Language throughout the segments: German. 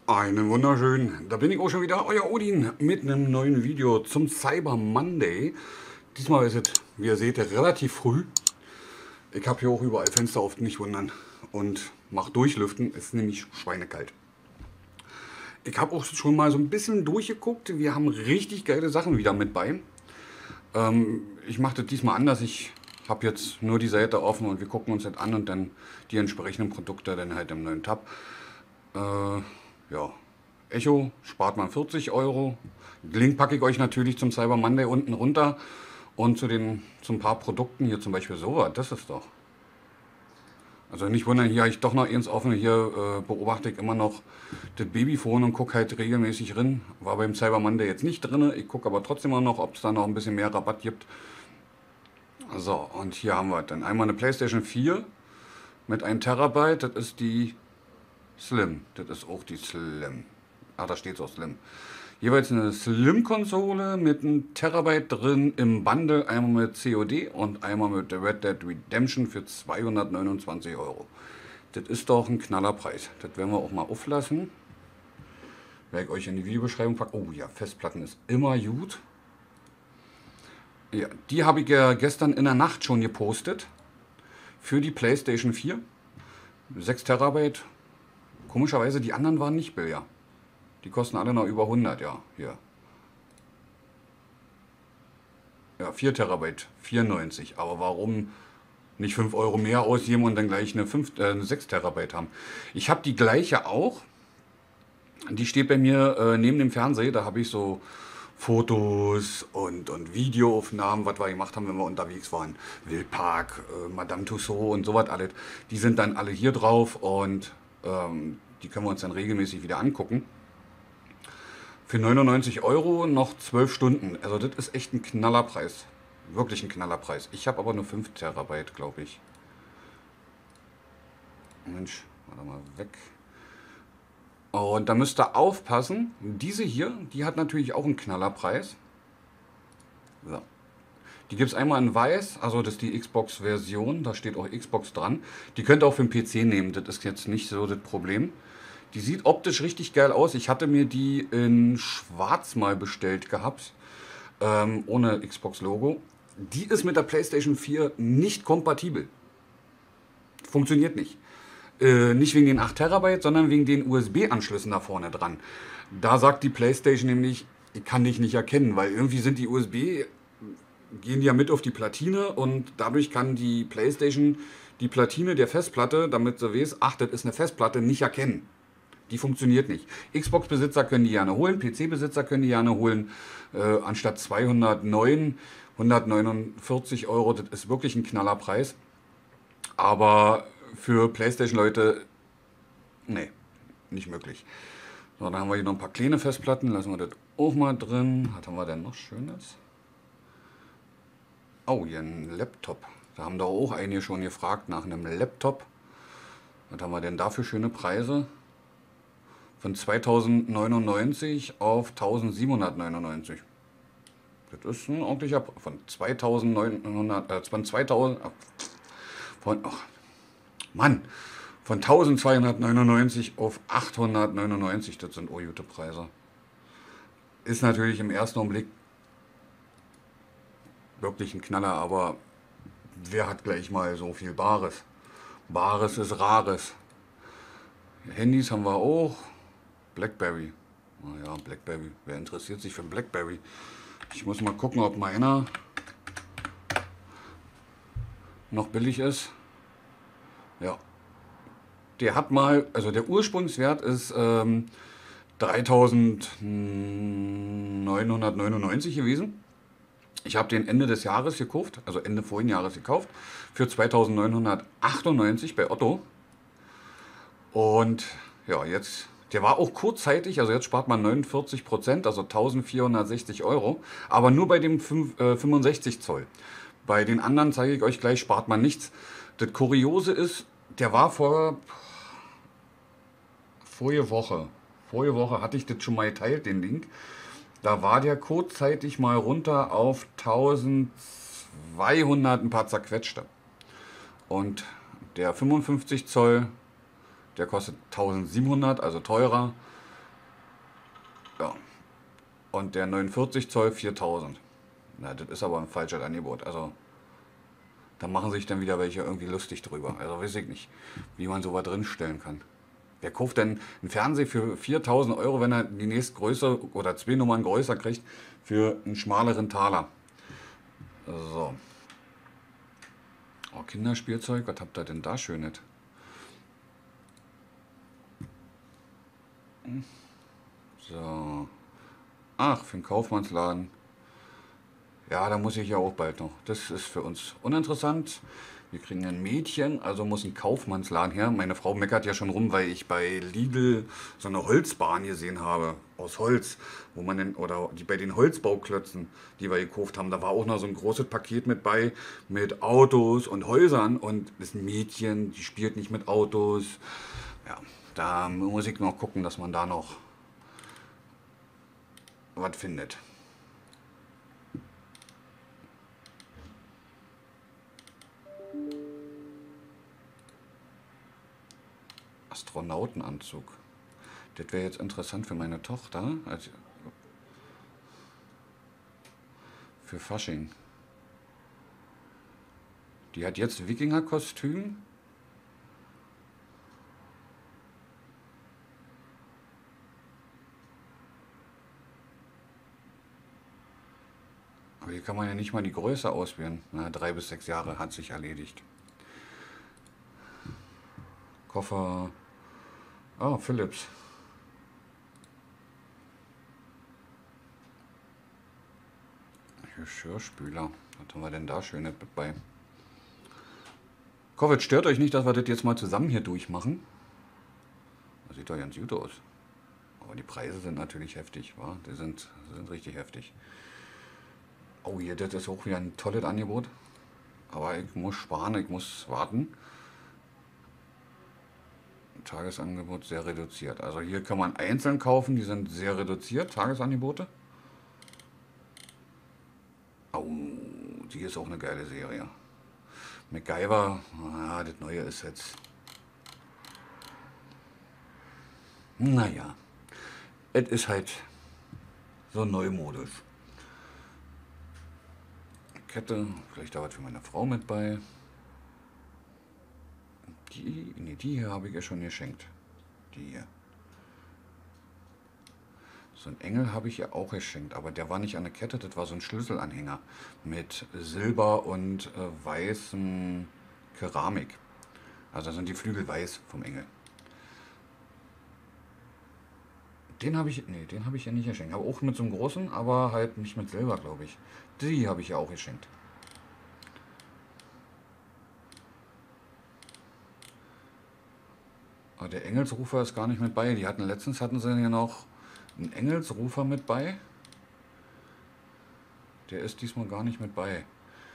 Einen wunderschönen. Da bin ich auch schon wieder, euer Odin, mit einem neuen Video zum Cyber Monday. Diesmal ist es, wie ihr seht, relativ früh. Ich habe hier auch überall Fenster auf, nicht wundern. Und macht durchlüften, ist nämlich schweinekalt. Ich habe auch schon mal so ein bisschen durchgeguckt. Wir haben richtig geile Sachen wieder mit bei. Ich mache das diesmal anders. Ich habe jetzt nur die Seite offen und wir gucken uns das an und dann die entsprechenden Produkte dann halt im neuen Tab. Ja, Echo spart man 40 €. Den Link packe ich euch natürlich zum Cyber Monday unten runter. Und zu ein paar Produkten, hier zum Beispiel sowas, das ist doch. Also nicht wundern, hier habe ich doch noch eins offen. Hier beobachte ich immer noch das Babyphone und gucke halt regelmäßig drin. War beim Cyber Monday jetzt nicht drin. Ich gucke aber trotzdem immer noch, ob es da noch ein bisschen mehr Rabatt gibt. So, und hier haben wir dann einmal eine PlayStation 4 mit 1 Terabyte. Das ist die Slim. Das ist auch die Slim. Ah, da steht es auch Slim. Jeweils eine Slim-Konsole mit einem Terabyte drin im Bundle. Einmal mit COD und einmal mit Red Dead Redemption für 229 €. Das ist doch ein Knallerpreis. Das werden wir auch mal auflassen. Werde ich euch in die Videobeschreibung packen. Oh ja, Festplatten ist immer gut. Ja, die habe ich ja gestern in der Nacht schon gepostet. Für die PlayStation 4. 6 Terabyte. Komischerweise, die anderen waren nicht billiger. Die kosten alle noch über 100, ja. Hier. Ja, 4 Terabyte, 94. Aber warum nicht 5 € mehr ausgeben und dann gleich eine 6 Terabyte haben? Ich habe die gleiche auch. Die steht bei mir neben dem Fernseher. Da habe ich so Fotos und Videoaufnahmen, was wir gemacht haben, wenn wir unterwegs waren. Wildpark, Madame Tussauds und sowas alles. Die sind dann alle hier drauf und die können wir uns dann regelmäßig wieder angucken. Für 99 € noch 12 Stunden. Also das ist echt ein Knallerpreis. Wirklich ein Knallerpreis. Ich habe aber nur 5 Terabyte, glaube ich. Mensch, warte mal weg. Und da müsst ihr aufpassen. Diese hier, die hat natürlich auch einen Knallerpreis. So. Die gibt es einmal in weiß, also das ist die Xbox-Version. Da steht auch Xbox dran. Die könnt ihr auch für den PC nehmen. Das ist jetzt nicht so das Problem. Die sieht optisch richtig geil aus. Ich hatte mir die in schwarz mal bestellt gehabt, ohne Xbox-Logo. Die ist mit der PlayStation 4 nicht kompatibel. Funktioniert nicht. Nicht wegen den 8 Terabyte, sondern wegen den USB-Anschlüssen da vorne dran. Da sagt die PlayStation nämlich, ich kann dich nicht erkennen, weil irgendwie sind die USB, gehen die ja mit auf die Platine und dadurch kann die PlayStation die Platine der Festplatte, damit sie weiß, ach, das ist eine Festplatte, nicht erkennen. Die funktioniert nicht. Xbox-Besitzer können die gerne holen, PC-Besitzer können die gerne holen. Anstatt 209, 149 €, das ist wirklich ein Knallerpreis. Aber für PlayStation-Leute, nee, nicht möglich. So, dann haben wir hier noch ein paar kleine Festplatten, lassen wir das auch mal drin. Was haben wir denn noch Schönes? Oh, hier ein Laptop. Da haben da auch einige schon gefragt nach einem Laptop. Was haben wir denn da für schöne Preise? Von 2099 auf 1799. Das ist ein ordentlicher von 2900, von 2000, von, oh, Mann, von 1299 auf 899, das sind gute Preise. Ist natürlich im ersten Augenblick wirklich ein Knaller, aber wer hat gleich mal so viel Bares? Bares ist Rares. Handys haben wir auch. Blackberry. Naja, Blackberry. Wer interessiert sich für Blackberry? Ich muss mal gucken, ob meiner noch billig ist. Ja. Der hat mal, also der Ursprungswert ist 3.999 gewesen. Ich habe den Ende des Jahres gekauft, also Ende vorigen Jahres gekauft, für 2.998 bei Otto. Und ja, jetzt, der war auch kurzzeitig, also jetzt spart man 49%, also 1.460 €, aber nur bei dem 65 Zoll. Bei den anderen zeige ich euch gleich, spart man nichts. Das Kuriose ist, der war vorige Woche hatte ich das schon mal geteilt, den Link. Da war der kurzzeitig mal runter auf 1200 ein paar zerquetschte. Und der 55 Zoll, der kostet 1700, also teurer. Ja. Und der 49 Zoll 4000. Na, das ist aber ein falsches Angebot. Also, da machen sich dann wieder welche irgendwie lustig drüber. Also, weiß ich nicht, wie man sowas drinstellen kann. Wer kauft denn einen Fernseher für 4000 Euro, wenn er die nächstgrößere oder 2 Nummern größer kriegt für einen schmaleren Taler? So. Oh, Kinderspielzeug, was habt ihr denn da Schönes? So. Ach, für den Kaufmannsladen. Ja, da muss ich ja auch bald noch. Das ist für uns uninteressant. Wir kriegen ein Mädchen, also muss ein Kaufmannsladen her. Meine Frau meckert ja schon rum, weil ich bei Lidl so eine Holzbahn gesehen habe, aus Holz, wo man denn, oder die bei den Holzbauklötzen, die wir gekauft haben, da war auch noch so ein großes Paket mit bei, mit Autos und Häusern und das ist ein Mädchen, die spielt nicht mit Autos. Ja, da muss ich noch gucken, dass man da noch was findet. Astronautenanzug. Das wäre jetzt interessant für meine Tochter. Also für Fasching. Die hat jetzt Wikingerkostüm. Aber hier kann man ja nicht mal die Größe auswählen. Na, 3 bis 6 Jahre hat sich erledigt. Koffer. Ah, Philips. Geschirrspüler. Was haben wir denn da Schönes mit bei? Covid, stört euch nicht, dass wir das jetzt mal zusammen hier durchmachen? Das sieht doch ganz gut aus. Aber die Preise sind natürlich heftig, wa? Die sind richtig heftig. Oh, hier, das ist auch wieder ein tolles Angebot. Aber ich muss sparen, ich muss warten. Tagesangebot sehr reduziert. Also hier kann man einzeln kaufen, die sind sehr reduziert, Tagesangebote. Oh, die ist auch eine geile Serie. MacGyver, das neue ist jetzt. Naja, es ist halt so neumodisch. Kette, vielleicht da was für meine Frau mit bei. Die hier habe ich ihr schon geschenkt. Die hier. So einen Engel habe ich ihr auch geschenkt, aber der war nicht an der Kette, das war so ein Schlüsselanhänger mit Silber und weißem Keramik. Also da sind die Flügel weiß vom Engel. Den habe ich, nee, den habe ich ja nicht geschenkt. Aber auch mit so einem großen, aber halt nicht mit Silber, glaube ich. Die habe ich ja auch geschenkt. Aber der Engelsrufer ist gar nicht mit bei. Letztens hatten sie ja noch einen Engelsrufer mit bei. Der ist diesmal gar nicht mit bei.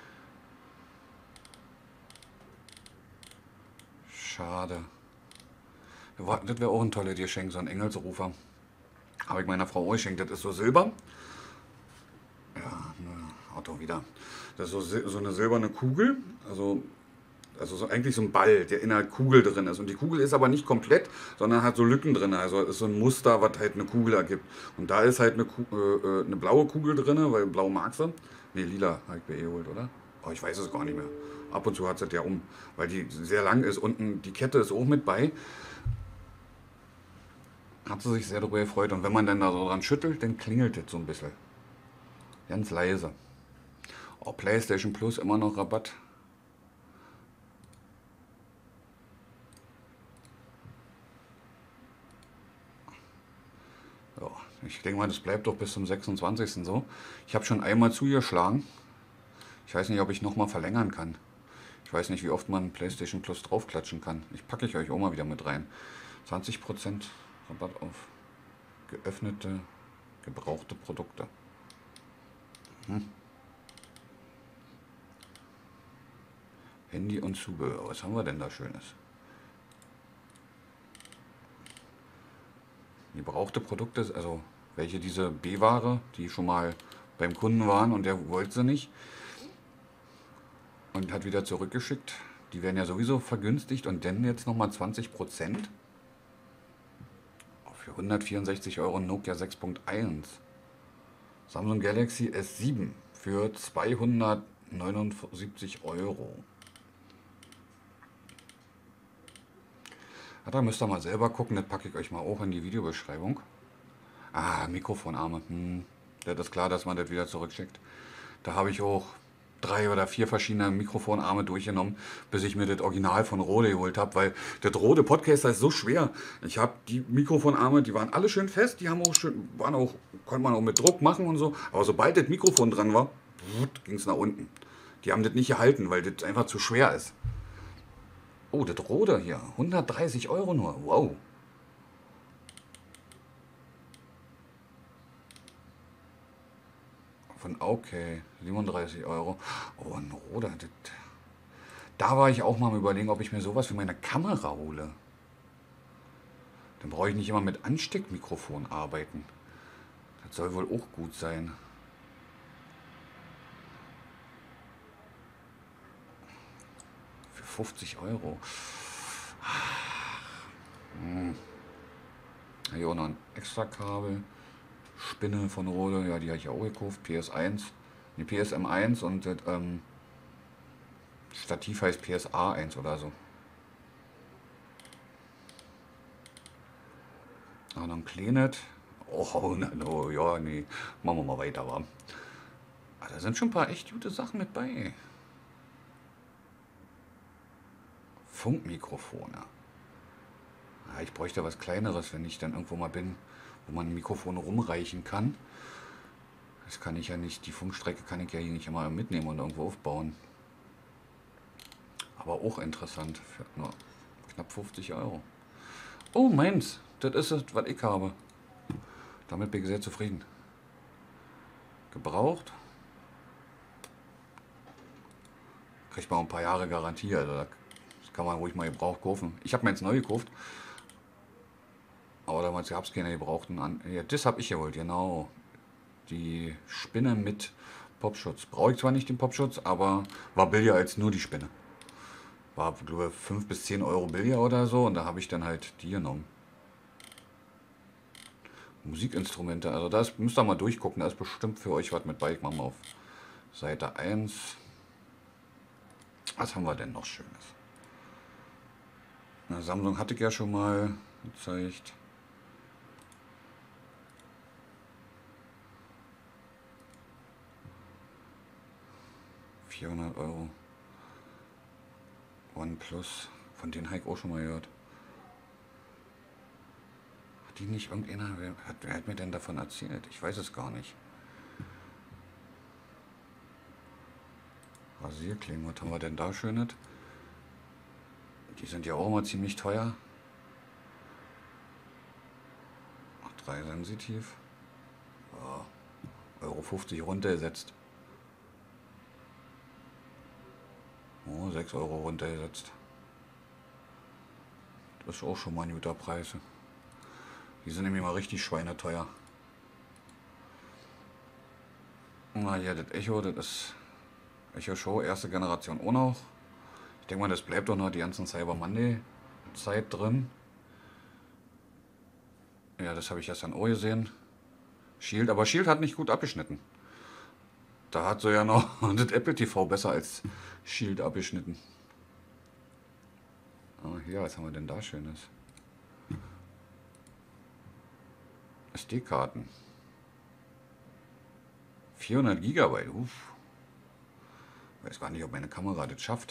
Schade. Das wäre auch ein tolles Geschenk, so ein Engelsrufer. Habe ich meiner Frau auch geschenkt. Das ist so Silber. Ja, Auto wieder. Das ist so eine silberne Kugel. Also so eigentlich so ein Ball, der in einer Kugel drin ist. Und die Kugel ist aber nicht komplett, sondern hat so Lücken drin. Also ist so ein Muster, was halt eine Kugel ergibt. Und da ist halt eine blaue Kugel drin, weil blau mag sie. Ne, lila habe ich bei ihr geholt, oder? Oh, ich weiß es gar nicht mehr. Ab und zu hat sie das ja um, weil die sehr lang ist. Unten die Kette ist auch mit bei. Hat sie sich sehr darüber gefreut. Und wenn man dann da so dran schüttelt, dann klingelt das so ein bisschen. Ganz leise. Oh, PlayStation Plus immer noch Rabatt. Ja, ich denke mal, das bleibt doch bis zum 26. so. Ich habe schon einmal zugeschlagen. Ich weiß nicht, ob ich nochmal verlängern kann. Ich weiß nicht, wie oft man PlayStation Plus draufklatschen kann. Packe ich euch auch mal wieder mit rein. 20% Rabatt auf geöffnete, gebrauchte Produkte. Handy und Zubehör. Was haben wir denn da Schönes? Gebrauchte Produkte, also welche diese B-Ware, die schon mal beim Kunden waren und der wollte sie nicht und hat wieder zurückgeschickt. Die werden ja sowieso vergünstigt und dann jetzt nochmal 20% Für 164 Euro Nokia 6.1. Samsung Galaxy S7 für 279 Euro. Ja, da müsst ihr mal selber gucken, das packe ich euch mal auch in die Videobeschreibung. Ah, Mikrofonarme. Das ist klar, dass man das wieder zurückschickt. Da habe ich auch 3 oder 4 verschiedene Mikrofonarme durchgenommen, bis ich mir das Original von Rode geholt habe, weil das Rode Podcaster ist so schwer. Ich habe die Mikrofonarme, die waren alle schön fest, die haben auch schön, konnte man auch mit Druck machen und so, aber sobald das Mikrofon dran war, ging es nach unten. Die haben das nicht gehalten, weil das einfach zu schwer ist. Oh, das Rode hier, 130 Euro nur, wow. Von okay, 37 Euro. Oh, ein Rode, da war ich auch mal am Überlegen, ob ich mir sowas für meine Kamera hole. Dann brauche ich nicht immer mit Ansteckmikrofon arbeiten. Das soll wohl auch gut sein. Für 50 Euro. Hier auch noch ein extra Kabel. Spinne von Rode, ja, die habe ich auch gekauft. PS1, ne, PSM1 und das Stativ heißt PSA1 oder so. Ah, noch ein Klenet. Oh, no, ja, nee, machen wir mal weiter, wa? Ah, da sind schon ein paar echt gute Sachen mit bei. Funkmikrofone. Ja, ich bräuchte was Kleineres, wenn ich dann irgendwo mal bin, wo man ein Mikrofon rumreichen kann. Das kann ich ja nicht, die Funkstrecke kann ich ja hier nicht immer mitnehmen und irgendwo aufbauen. Aber auch interessant, für nur knapp 50 Euro. Oh, meins, das ist es, was ich habe. Damit bin ich sehr zufrieden. Gebraucht. Kriegt man ein paar Jahre Garantie, also das kann man ruhig mal gebraucht kaufen. Ich habe mir jetzt neu gekauft. Aber damals gab es keine gebrauchten. Ja, das habe ich geholt, genau. Die Spinne mit Popschutz. Brauche ich zwar nicht den Popschutz, aber war billiger als nur die Spinne. War, glaube ich, 5 bis 10 Euro billiger oder so. Und da habe ich dann halt die genommen. Musikinstrumente, also das müsst ihr mal durchgucken. Da ist bestimmt für euch was mit bei. Ich mache mal auf Seite 1. Was haben wir denn noch Schönes? Na, Samsung hatte ich ja schon mal gezeigt. €400. OnePlus, von denen habe ich auch schon mal gehört. Hat die nicht irgendeiner, wer hat mir denn davon erzählt? Ich weiß es gar nicht. Rasierklingen, was haben wir denn da Schönes? Die sind ja auch immer ziemlich teuer. 3 sensitiv. Ja, €1,50 runtergesetzt. Oh, 6 Euro runtergesetzt. Das ist auch schon mal ein guter Preis. Die sind nämlich mal richtig schweineteuer. Na hier, das Echo, das ist Echo Show, erste Generation auch noch. Ich denke mal, das bleibt doch noch die ganzen Cyber Monday Zeit drin. Ja, das habe ich gestern auch gesehen. Shield, aber Shield hat nicht gut abgeschnitten. Da hat so ja noch das Apple TV besser als Shield abgeschnitten. Ah, hier, was haben wir denn da Schönes? SD-Karten. 400 Gigabyte. Uff. Weiß gar nicht, ob meine Kamera das schafft.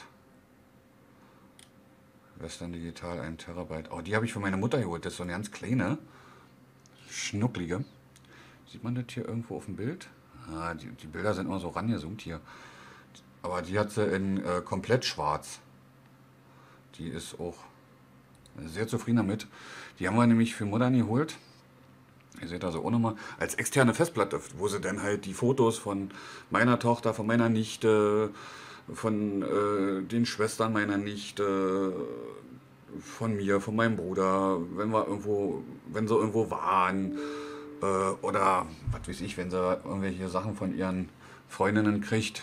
Western Digital 1 Terabyte. Oh, die habe ich für meine Mutter geholt. Das ist so eine ganz kleine, schnucklige. Sieht man das hier irgendwo auf dem Bild? Ah, die Bilder sind immer so rangezoomt hier. Aber die hat sie in komplett schwarz. Die ist auch sehr zufrieden damit. Die haben wir nämlich für Mutter geholt. Ihr seht also auch nochmal als externe Festplatte, wo sie dann halt die Fotos von meiner Tochter, von meiner Nichte, von den Schwestern meiner Nichte, von mir, von meinem Bruder, wenn sie irgendwo waren, oder was weiß ich, wenn sie irgendwelche Sachen von ihren Freundinnen kriegt.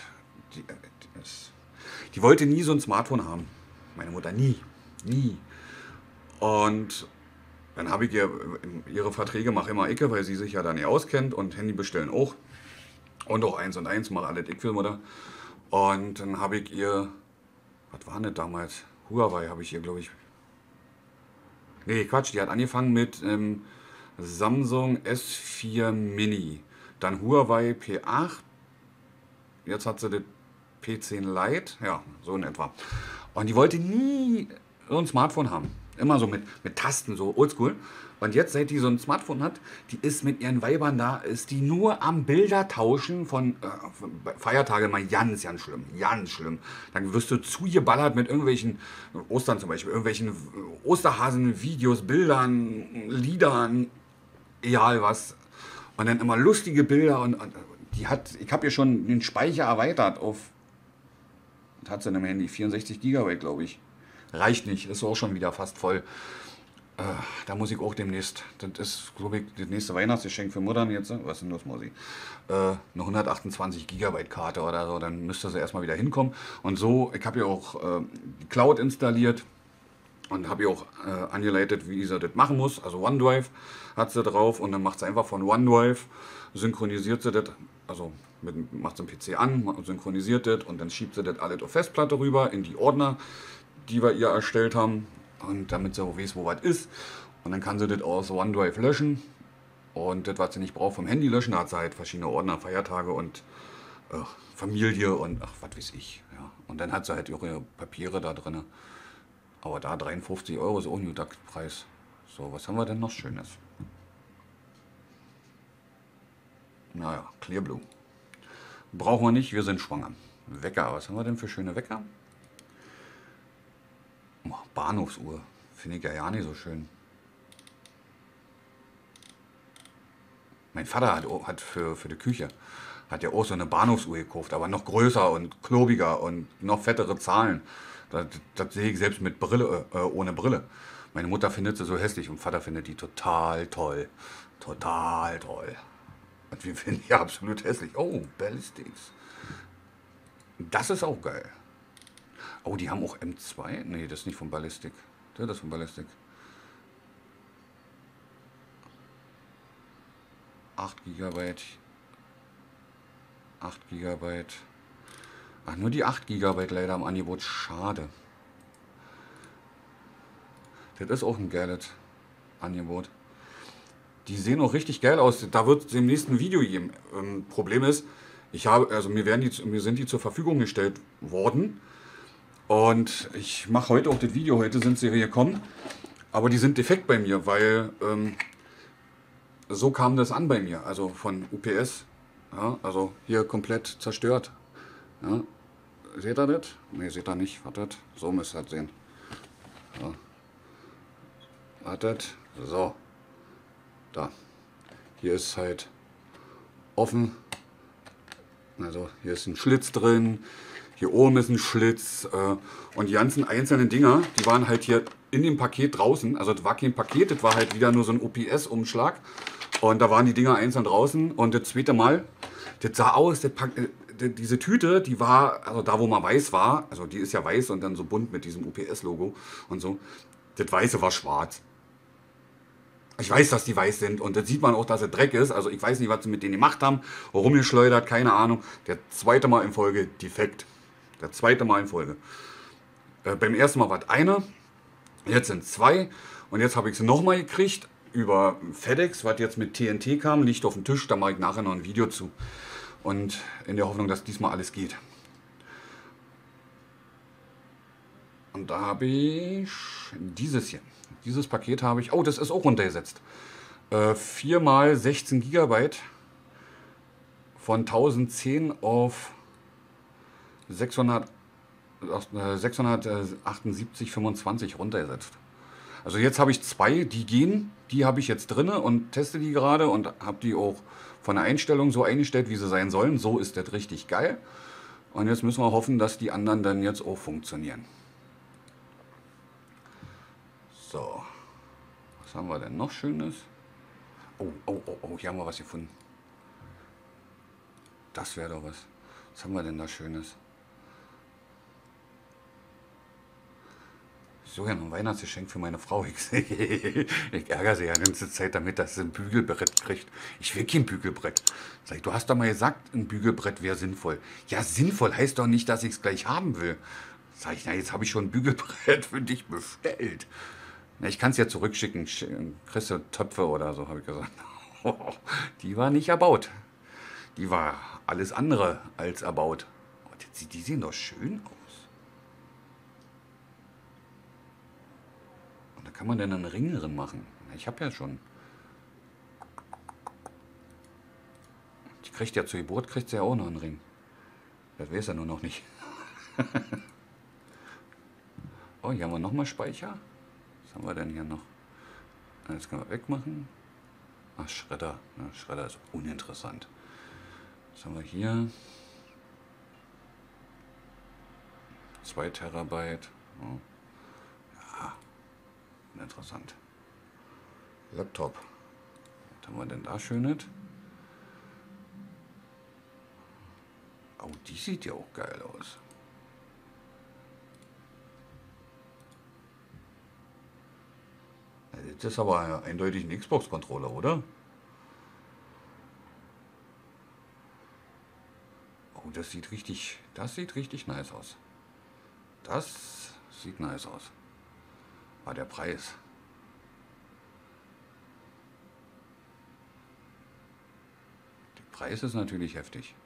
Die wollte nie so ein Smartphone haben. Meine Mutter nie. Nie. Und Dann habe ich ihre Verträge mache immer ich, weil sie sich ja da nicht auskennt und Handy bestellen auch. Und auch 1&1, mache alles ich für Mutter. Und dann habe ich ihr, was war denn das damals? Huawei habe ich ihr, glaube ich. Nee, Quatsch, die hat angefangen mit Samsung S4 Mini. Dann Huawei P8. Jetzt hat sie das P10 Lite. Ja, so in etwa. Und die wollte nie so ein Smartphone haben. Immer so mit Tasten, so oldschool. Und jetzt, seit die so ein Smartphone hat, die ist mit ihren Weibern da, ist die nur am Bilder tauschen von Feiertage mal ganz, ganz schlimm. Ganz schlimm. Dann wirst du zugeballert mit irgendwelchen, Ostern zum Beispiel, irgendwelchen Osterhasen-Videos, Bildern, Liedern, egal was. Und dann immer lustige Bilder und ich habe ihr schon den Speicher erweitert auf, was hat sie in dem Handy? 64 GB, glaube ich. Reicht nicht, ist auch schon wieder fast voll. Da muss ich auch demnächst, das ist, glaube ich, das nächste Weihnachtsgeschenk für Muttern jetzt. Was ist denn los, Mosi? Eine 128 GB Karte oder so, dann müsste sie erstmal wieder hinkommen. Und so, ich habe ja auch die Cloud installiert und habe ihr auch angeleitet, wie sie das machen muss. Also OneDrive hat sie drauf und dann macht sie einfach von OneDrive, synchronisiert sie das, also macht sie den PC an, synchronisiert das und dann schiebt sie das alles auf Festplatte rüber in die Ordner, die wir ihr erstellt haben. Und damit sie auch weiß, wo was ist. Und dann kann sie das aus OneDrive löschen. Und das, was sie nicht braucht, vom Handy löschen. Da hat sie halt verschiedene Ordner, Feiertage und Familie und ach, was weiß ich. Ja. Und dann hat sie halt ihre Papiere da drin. Aber da 53 Euro ist auch ein guter Preis. So, was haben wir denn noch Schönes? Naja, Clearblue. Brauchen wir nicht, wir sind schwanger. Wecker, was haben wir denn für schöne Wecker? Oh, Bahnhofsuhr. Finde ich ja nicht so schön. Mein Vater hat für die Küche, hat ja auch so eine Bahnhofsuhr gekauft, aber noch größer und klobiger und noch fettere Zahlen. Das sehe ich selbst mit Brille, ohne Brille. Meine Mutter findet sie so hässlich und Vater findet die total toll. Total toll. Und wir finden die absolut hässlich. Oh, Ballistics. Das ist auch geil. Oh, die haben auch M2? Nee, das ist nicht von Ballistic. Das ist von Ballistic. 8 GB. 8 GB. Ach, nur die 8 GB leider im Angebot. Schade. Das ist auch ein geiles Angebot. Die sehen auch richtig geil aus. Da wird es im nächsten Video geben. Problem ist, mir sind die zur Verfügung gestellt worden. Und ich mache heute auch das Video, heute sind sie hier gekommen, aber die sind defekt bei mir, weil so kam das an bei mir, also von UPS, ja, also hier komplett zerstört. Ja. Seht ihr das? Ne, seht ihr nicht, wartet, so müsst ihr das sehen. Ja. Wartet, so, da, hier ist halt offen, also hier ist ein Schlitz drin. Hier oben ist ein Schlitz und die ganzen einzelnen Dinger, die waren halt hier in dem Paket draußen. Also das war kein Paket, das war halt wieder nur so ein OPS-Umschlag. Und da waren die Dinger einzeln draußen. Und das zweite Mal, das sah aus, diese Tüte, die war, also da wo man weiß war, also die ist ja weiß und dann so bunt mit diesem OPS-Logo und so. Das Weiße war schwarz. Ich weiß, dass die weiß sind und das sieht man auch, dass es Dreck ist. Also ich weiß nicht, was sie mit denen gemacht haben, rumgeschleudert, keine Ahnung. Der zweite Mal in Folge defekt. Der zweite Mal in Folge. Beim ersten Mal war es eine, jetzt sind 2 und jetzt habe ich sie nochmal gekriegt über FedEx, was jetzt mit TNT kam, liegt auf dem Tisch, da mache ich nachher noch ein Video zu. Und in der Hoffnung, dass diesmal alles geht. Und da habe ich dieses hier. Dieses Paket habe ich, oh, das ist auch runtergesetzt. 4 mal 16 GB von 1010 auf 678,25 runtergesetzt. Also jetzt habe ich 2, die gehen, die habe ich jetzt drin und teste die gerade und habe die auch von der Einstellung so eingestellt, wie sie sein sollen. So ist das richtig geil. Und jetzt müssen wir hoffen, dass die anderen dann jetzt auch funktionieren. So, was haben wir denn noch Schönes? Oh, hier haben wir was gefunden. Das wäre doch was. Was haben wir denn da Schönes? so ja, ein Weihnachtsgeschenk für meine Frau. Ich ärgere sie ja die ganze Zeit damit, dass sie ein Bügelbrett kriegt. Ich will kein Bügelbrett. Sag ich, du hast doch mal gesagt, ein Bügelbrett wäre sinnvoll. Ja, sinnvoll heißt doch nicht, dass ich es gleich haben will. Sag ich, na, jetzt habe ich schon ein Bügelbrett für dich bestellt. Na, ich kann es ja zurückschicken. Kriegst du Töpfe oder so, habe ich gesagt. Die war nicht erbaut. Die war alles andere als erbaut. Oh, die sehen doch schön aus. Und da kann man dann einen Ring drin machen. Ich habe ja schon. Die kriegt ja zur Geburt, kriegt sie ja auch noch einen Ring. Das weiß er nur noch nicht. Oh, hier haben wir nochmal Speicher. Was haben wir denn hier noch? Das können wir wegmachen. Ach, Schredder. Ja, Schredder ist uninteressant. Was haben wir hier? 2 Terabyte. Oh. Ja, uninteressant. Laptop. Was haben wir denn da Schönes? Oh, die sieht ja auch geil aus. Das ist aber eindeutig ein Xbox-Controller, oder? Oh, das sieht richtig nice aus. Das sieht nice aus. Aber der Preis. Der Preis ist natürlich heftig.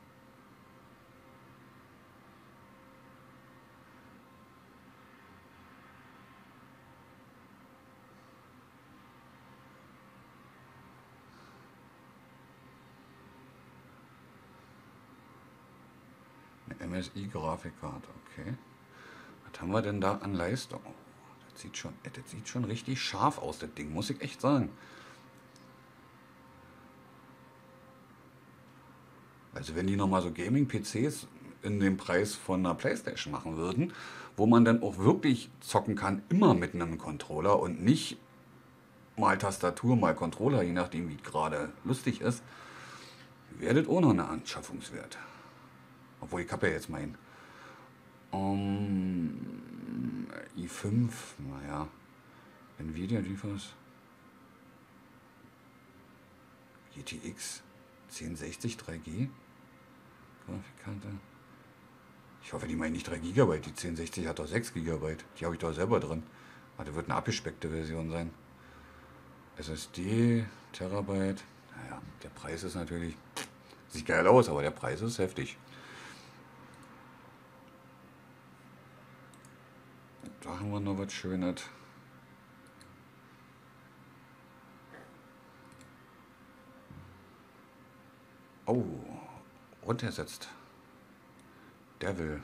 MSI-Grafikkarte, okay. Was haben wir denn da an Leistung? Oh, das sieht schon richtig scharf aus, das Ding, muss ich echt sagen. Also wenn die nochmal so Gaming-PCs in dem Preis von einer Playstation machen würden, wo man dann auch wirklich zocken kann, immer mit einem Controller und nicht mal Tastatur, mal Controller, je nachdem wie gerade lustig ist, wäre das auch noch eine Anschaffungswert. Obwohl, ich habe ja jetzt mein i5, naja, Nvidia GeForce GTX 1060 3G Grafikkarte. Ich hoffe, die meinen nicht 3 GB, die 1060 hat doch 6 GB, die habe ich doch selber drin. Aber das wird eine abgespeckte Version sein. SSD, Terabyte, naja, der Preis ist natürlich, sieht geil aus, aber der Preis ist heftig. Da haben wir noch was Schönes. Oh, runtersetzt. Devil.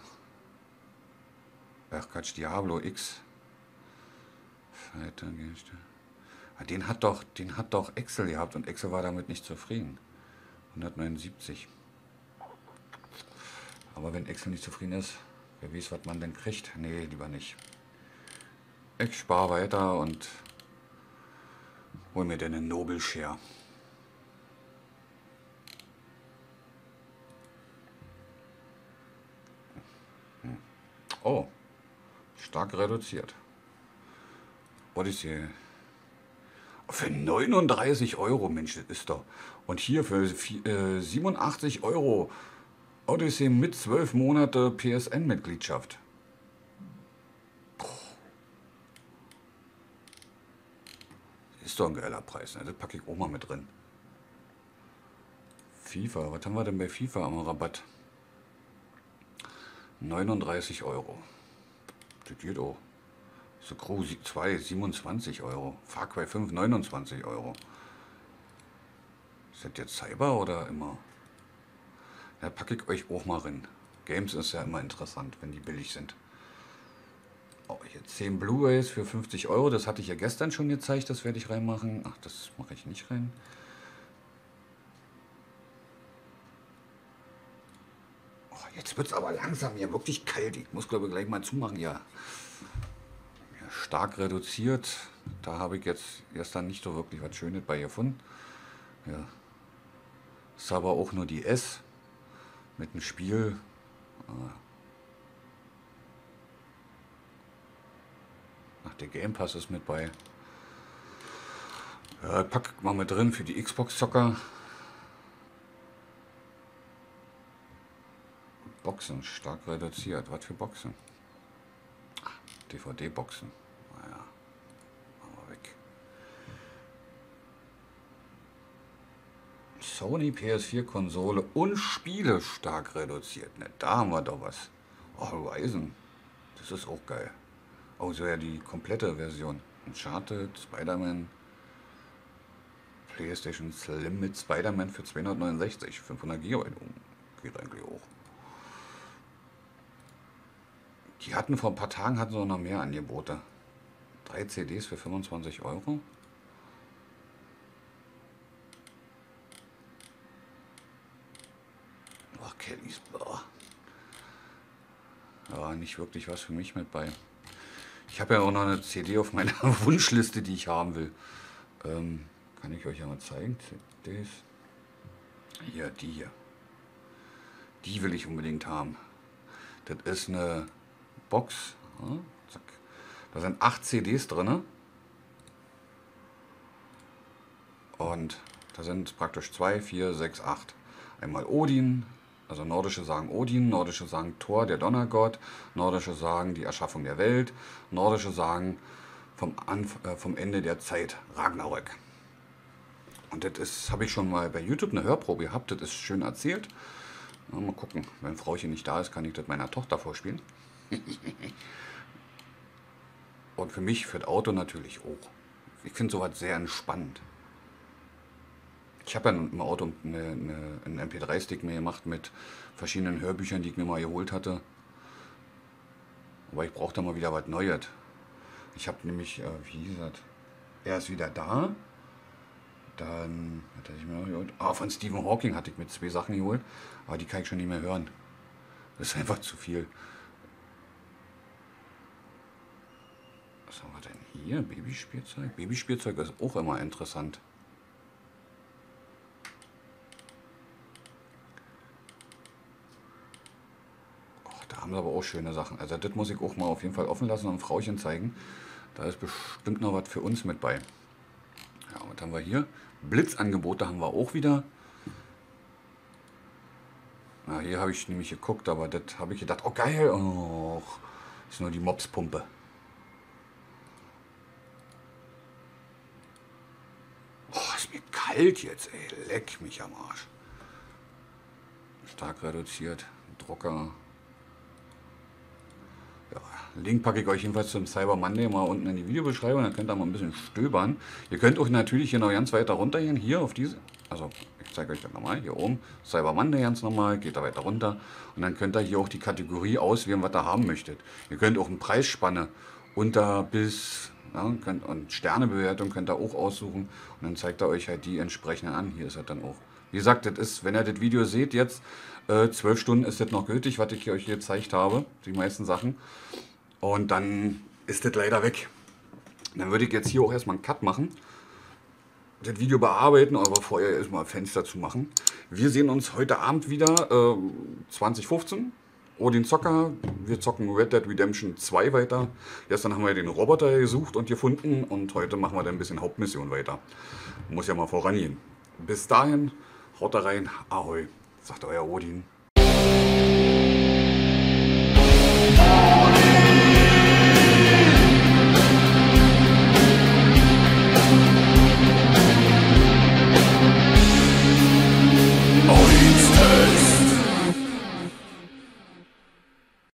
Ach Quatsch, Diablo X. Den hat doch Excel gehabt und Excel war damit nicht zufrieden. 179. Aber wenn Excel nicht zufrieden ist, wer weiß, was man denn kriegt. Nee, lieber nicht. Ich spare weiter und hol mir denn einen Noble Share. Oh, stark reduziert. Odyssey. Für 39 Euro, Mensch, das ist doch. Und hier für 87 Euro Odyssey mit 12 Monate PSN-Mitgliedschaft. Ist doch ein geiler Preis, ne? Das packe ich auch mal mit drin. FIFA, was haben wir denn bei FIFA am Rabatt? 39 Euro. Das geht auch. So Crew 2, 27 Euro. Far Cry 5, 29 Euro. Ist das jetzt Cyber oder immer? Da packe ich euch auch mal rein. Games ist ja immer interessant, wenn die billig sind. Oh, hier 10 Blu-rays für 50 Euro. Das hatte ich ja gestern schon gezeigt. Das werde ich reinmachen. Ach, das mache ich nicht rein. Oh, jetzt wird es aber langsam hier wirklich kalt. Ich muss, glaube ich, gleich mal zumachen. Ja, stark reduziert. Da habe ich jetzt gestern nicht so wirklich was Schönes bei gefunden. Ja. Ist aber auch nur die S mit dem Spiel. Ach, der Game Pass ist mit bei. Ja, pack mal mit drin für die Xbox-Zocker. Boxen, stark reduziert. Was für Boxen? DVD-Boxen. Naja, machen wir weg. Sony PS4-Konsole und Spiele stark reduziert. Ne, da haben wir doch was. Oh, Horizon. Das ist auch geil. Oh, so ja die komplette Version. Uncharted, Spider-Man, PlayStation Slim mit Spider-Man für 269, 500 GB. Geht eigentlich auch. Die hatten vor ein paar Tagen hatten sie noch mehr Angebote. 3 CDs für 25 Euro. Ach, Kellys. Ja, nicht wirklich was für mich mit bei. Ich habe ja auch noch eine CD auf meiner Wunschliste, die ich haben will. Kann ich euch ja mal zeigen. CDs. Hier, die hier. Die will ich unbedingt haben. Das ist eine Box. Ja, zack. Da sind 8 CDs drin. Und da sind praktisch 2, 4, 6, 8. Einmal Odin. Also nordische sagen Odin, nordische sagen Thor, der Donnergott, nordische sagen die Erschaffung der Welt, nordische sagen vom Ende der Zeit, Ragnarök. Und das habe ich schon mal bei YouTube eine Hörprobe gehabt, das ist schön erzählt. Mal gucken, wenn Frauchen nicht da ist, kann ich das meiner Tochter vorspielen. Und für mich, für das Auto natürlich auch. Ich finde sowas sehr entspannend. Ich habe ja im Auto einen MP3-Stick mir gemacht mit verschiedenen Hörbüchern, die ich mir mal geholt hatte. Aber ich brauche da mal wieder was Neues. Ich habe nämlich, wie gesagt, er ist wieder da. Dann, was hatte ich mir noch geholt? Von Stephen Hawking hatte ich mir 2 Sachen geholt, aber die kann ich schon nicht mehr hören. Das ist einfach zu viel. Was haben wir denn hier? Babyspielzeug? Babyspielzeug ist auch immer interessant. Da haben sie aber auch schöne Sachen. Also das muss ich auch mal auf jeden Fall offen lassen und Frauchen zeigen. Da ist bestimmt noch was für uns mit bei. Ja, was haben wir hier? Blitzangebote haben wir auch wieder. Na, hier habe ich nämlich geguckt, aber das habe ich gedacht, oh geil, oh, ist nur die Mopspumpe. Oh, ist mir kalt jetzt, ey, leck mich am Arsch. Stark reduziert, Drucker. Ja, Link packe ich euch jedenfalls zum Cyber Monday mal unten in die Videobeschreibung, dann könnt ihr mal ein bisschen stöbern. Ihr könnt auch natürlich hier noch ganz weiter runtergehen, hier auf diese, also ich zeige euch das nochmal, hier oben, Cyber Monday ganz normal, geht da weiter runter und dann könnt ihr hier auch die Kategorie auswählen, was ihr haben möchtet. Ihr könnt auch eine Preisspanne unter bis, ja, und Sternebewertung könnt ihr auch aussuchen und dann zeigt er euch halt die entsprechenden an, hier ist das dann auch. Wie gesagt, das ist, wenn ihr das Video seht jetzt, 12 Stunden ist das noch gültig, was ich euch hier gezeigt habe, die meisten Sachen. Und dann ist das leider weg. Dann würde ich jetzt hier auch erstmal einen Cut machen, das Video bearbeiten, aber vorher erstmal Fenster zu machen. Wir sehen uns heute Abend wieder, 2015. Odin Zocker, wir zocken Red Dead Redemption 2 weiter. Gestern haben wir den Roboter gesucht und gefunden und heute machen wir dann ein bisschen Hauptmission weiter. Muss ja mal vorangehen. Bis dahin, haut da rein, Ahoi, sagt euer Odin.